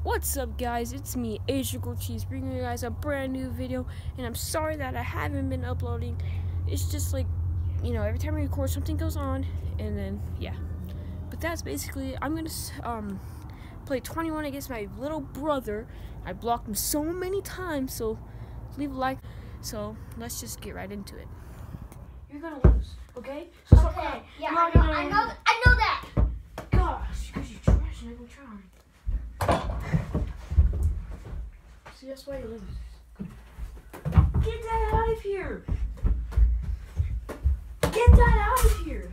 What's up, guys? It's me, Asical Cheese, bringing you guys a brand new video. And I'm sorry that I haven't been uploading. It's just like, every time I record, something goes on, and then yeah. But that's basically. I'm gonna play 21 against my little brother. I blocked him so many times, so leave a like. So let's just get right into it. You're gonna lose, okay? So okay. Yeah, I know that. Gosh, because you're trash and I'm trying. See, that's why you lose. Get that out of here! Get that out of here!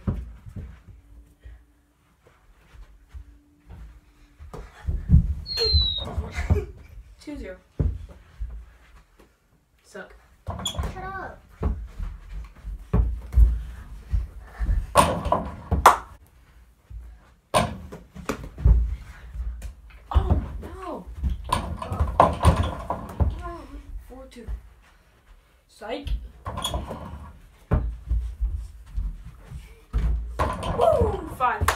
Get 2-0. Suck. Shut up. Oh no! 4-2. Psych. Woo! 5.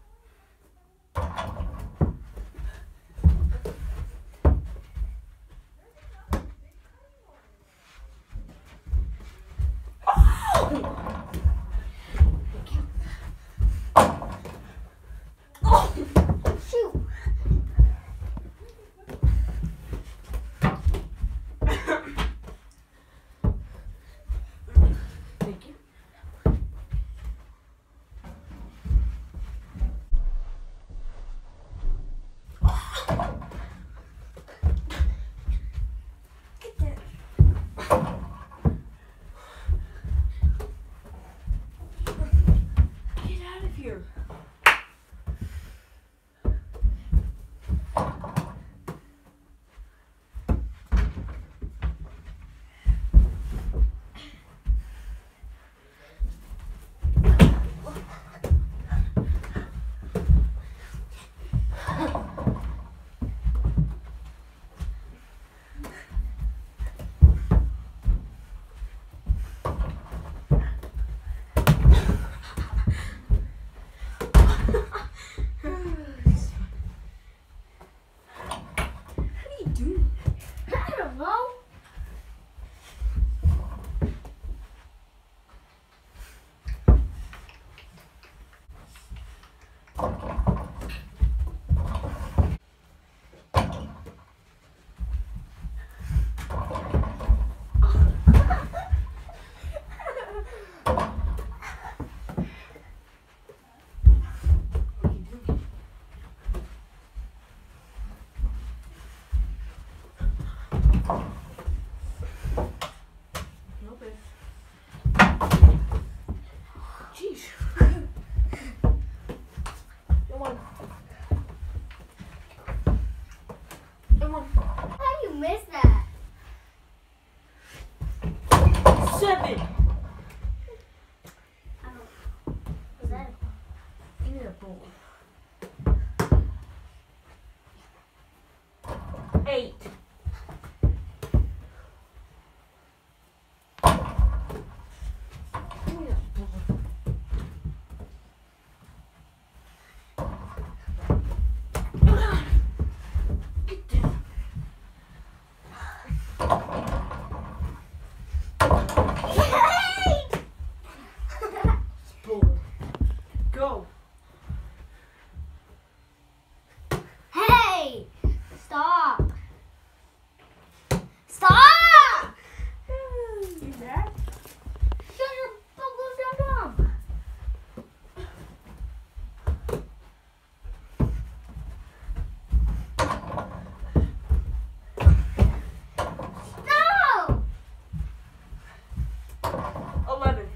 How do you miss that? 7. Was that Give me that ball. 8. Give me that ball. Get down. Go. Hey! Stop! Stop! You mad? Shut your bubble down. No! 11.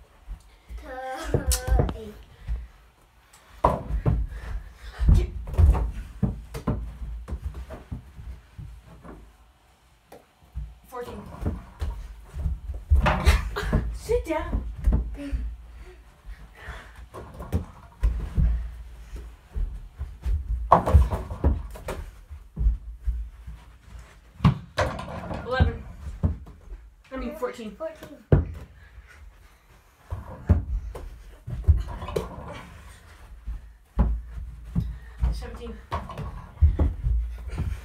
8. Sit down. I mean 14. 14. 17.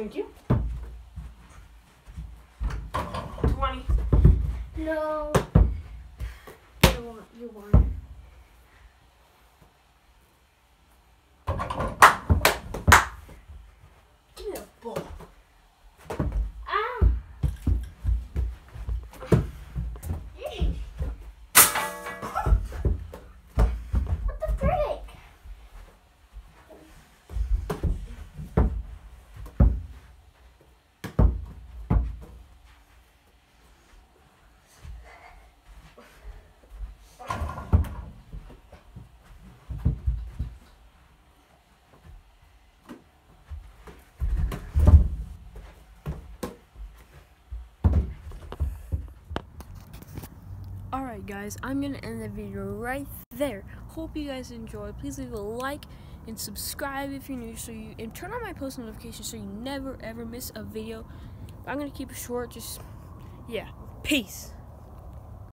Thank you. 20. No. You won. Give me the ball. Ah. Yeesh. What the frick? Alright guys, I'm going to end the video right there. Hope you guys enjoyed. Please leave a like and subscribe if you're new, and turn on my post notifications so you never ever miss a video. I'm going to keep it short, yeah. Peace.